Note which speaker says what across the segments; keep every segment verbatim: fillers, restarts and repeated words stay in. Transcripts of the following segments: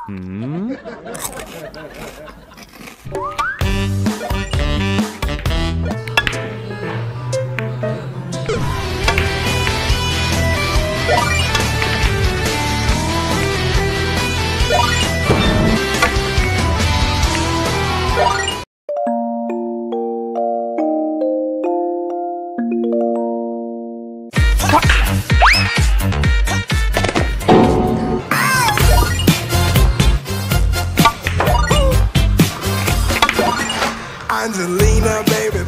Speaker 1: 嗯。
Speaker 2: Angelina, baby.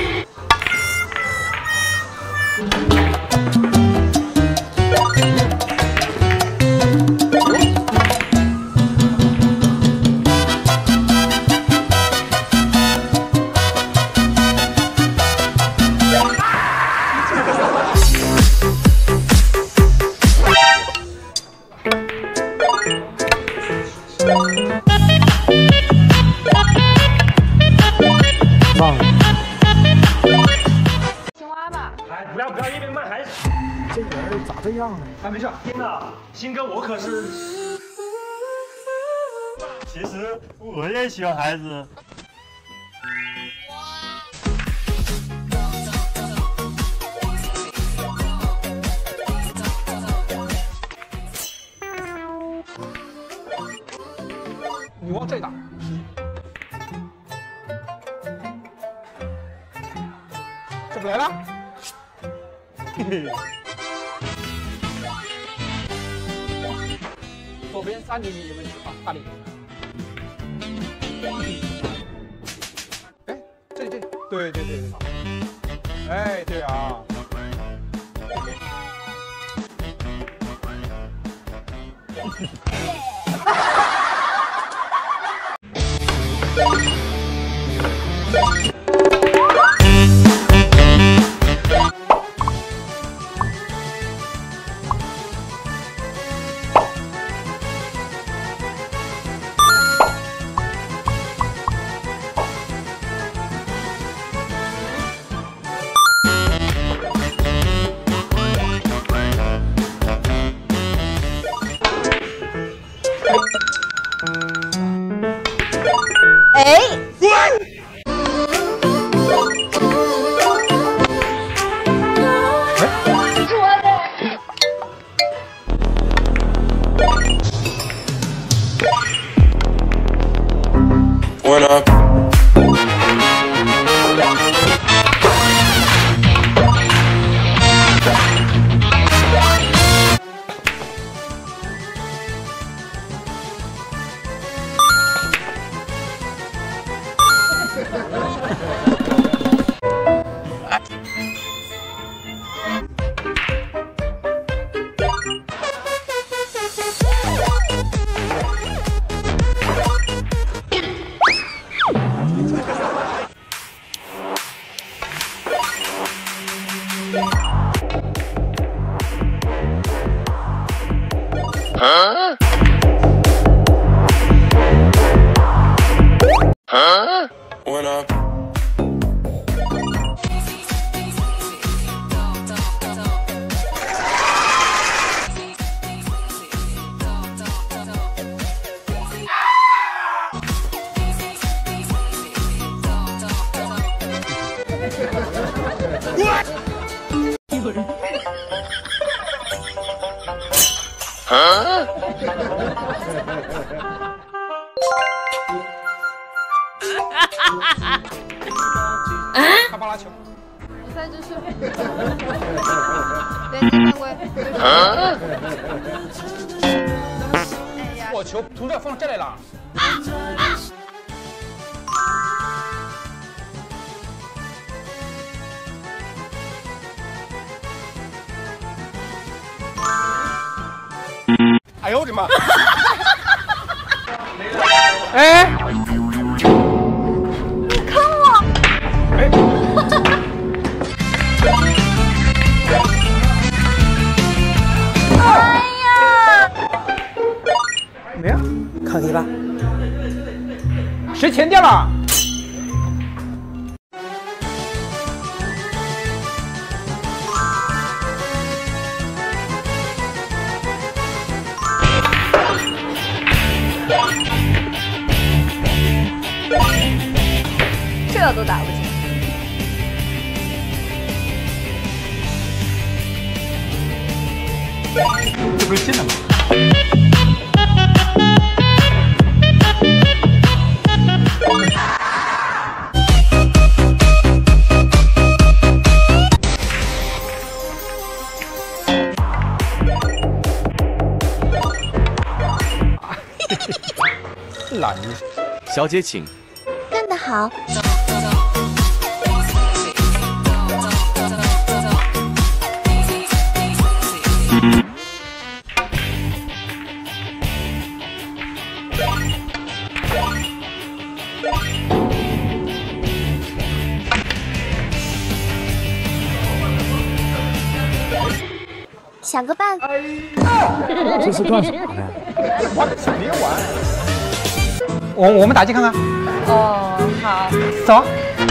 Speaker 1: 棒！
Speaker 3: 青蛙吧。
Speaker 4: 哎，不要不要，一边卖还
Speaker 1: 这人咋这样呢？
Speaker 4: 哎，没事。天哪，鑫哥，我可是……其实我也喜欢孩子。
Speaker 1: 你往这打。 这不来了？嘿嘿。左边三厘米有没有啊？大厘米。哎，这里这里，对对对对。哎，对啊。
Speaker 3: 哎，
Speaker 2: When up. Huh? Huh? When up. What? Huh?
Speaker 1: 看巴拉球。
Speaker 3: 比赛秩序。连击犯规。
Speaker 2: 啊？
Speaker 3: 哎呀！
Speaker 1: 我球从这放这来了。哎呦我的妈！哎！
Speaker 3: 你坑我！
Speaker 1: 哎！
Speaker 3: 哎呀！
Speaker 1: 怎么样？可以吧？谁钱掉了？
Speaker 3: 都打不进。
Speaker 1: 这不是新的吗？懒医生，
Speaker 5: 小姐请。
Speaker 6: 干得好。想个办法。
Speaker 1: 这是干啥的？玩别玩。我我们打击看看。
Speaker 3: 哦，好。
Speaker 1: 走。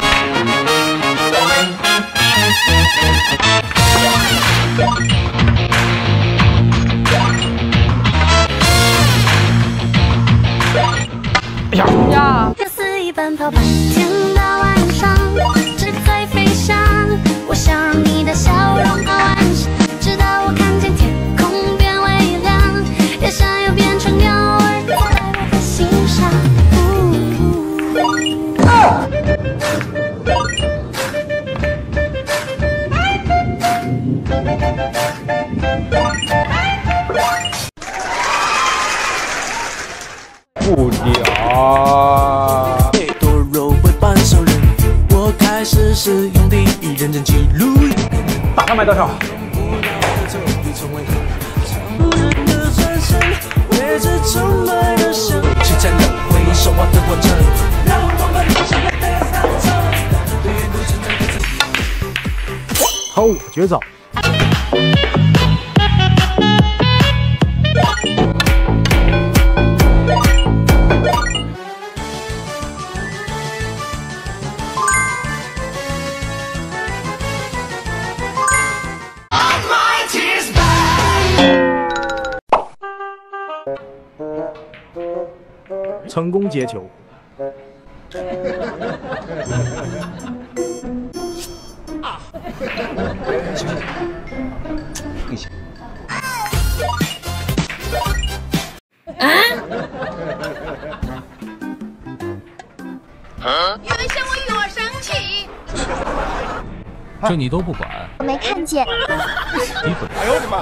Speaker 1: 哎呀
Speaker 3: 呀！
Speaker 6: 就肆意奔跑，白天到晚上，志在飞翔。我想让你的笑容和晚霞，直到我看见天空变微亮，也想要变成鸟儿在我的心上。
Speaker 1: 不屌！
Speaker 7: 多肉会半熟人，我开始使用第一认真记录。
Speaker 1: 打他卖多少？
Speaker 7: 是真的会说话的过程。
Speaker 1: 好，我绝招。
Speaker 4: 成功接球。
Speaker 1: 更行。
Speaker 3: 原先我有点生气。
Speaker 5: 这你都不管？
Speaker 6: 我没看见。
Speaker 5: 你本
Speaker 1: 哎呦我的妈！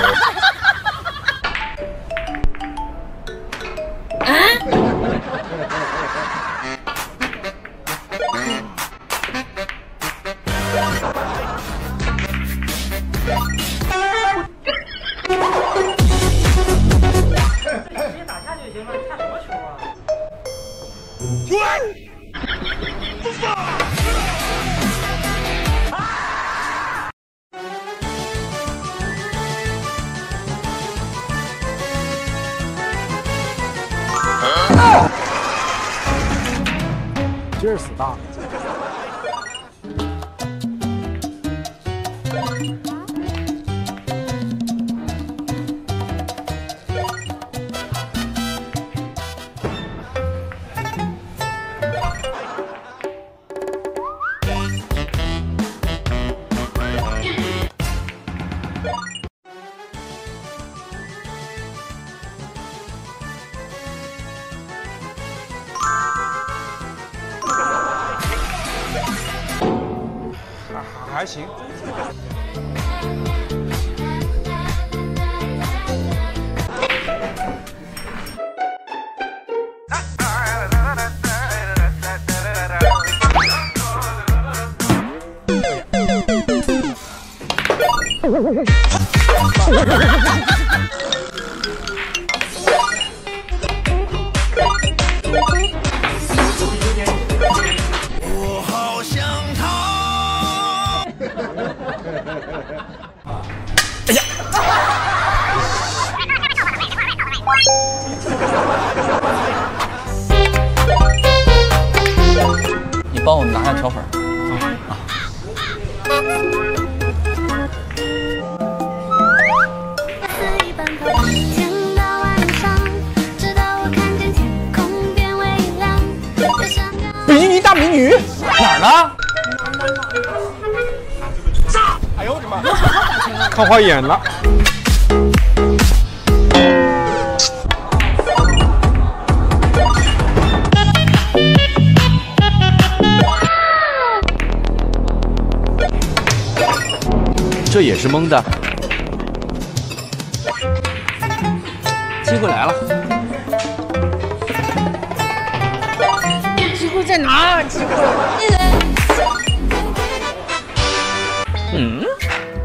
Speaker 4: 直接打下就行了，看什么球啊？
Speaker 1: 劲儿死大。还行。
Speaker 7: 我好想逃。
Speaker 1: 哎呀！
Speaker 5: 你帮我拿下条粉。啊。
Speaker 6: 肆意奔跑，白天到晚上，直到我看见天空变微亮，也想要。
Speaker 1: 比基尼大美女哪儿呢？ 看花眼了。
Speaker 5: 这也是蒙的。机会来了。
Speaker 3: 机会在哪儿？机会。
Speaker 5: 嗯，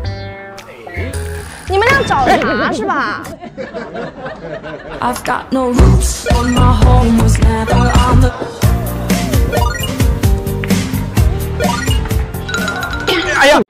Speaker 3: 你们俩找茬是吧？
Speaker 6: I've got no roots, but my home was never on the.
Speaker 1: 哎呀！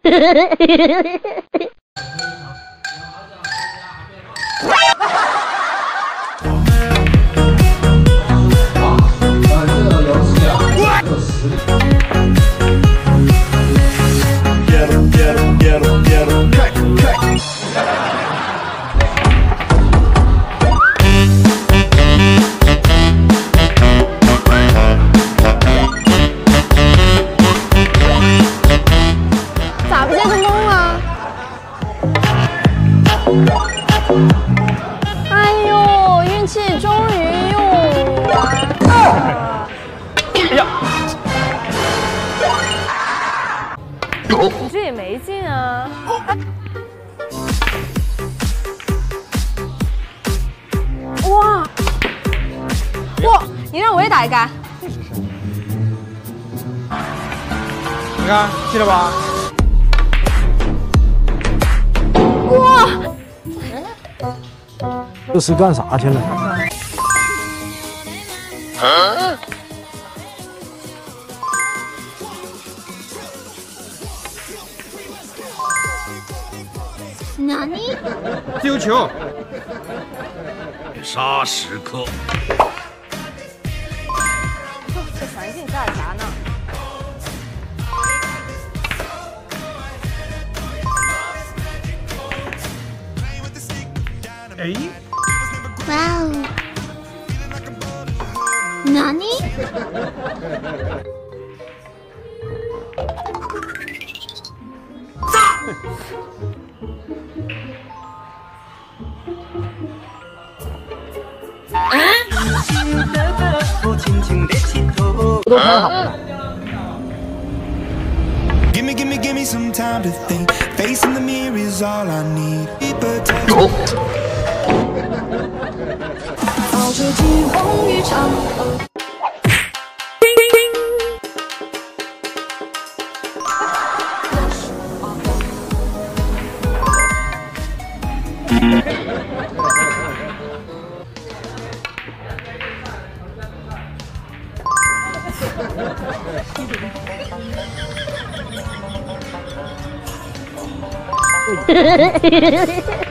Speaker 3: 咋不接着蒙啊？哎呦，运气终于用完了。
Speaker 5: 哎呀！
Speaker 3: 你这也没劲啊！哇哇！你让我也打一杆。
Speaker 1: 你看，记了吧？
Speaker 3: 哇！
Speaker 4: 这是干啥去了？
Speaker 2: Huh?
Speaker 6: 哪里？
Speaker 1: 丢球。
Speaker 5: 杀时刻。
Speaker 3: 这环境干啥呢？
Speaker 1: 哎，
Speaker 6: 哇哦！哪里？
Speaker 4: 都拍好了。
Speaker 8: Gimme, gimme, gimme some time to think. Facing the mirror is all I need.
Speaker 6: 抱着激风一场。
Speaker 4: 对。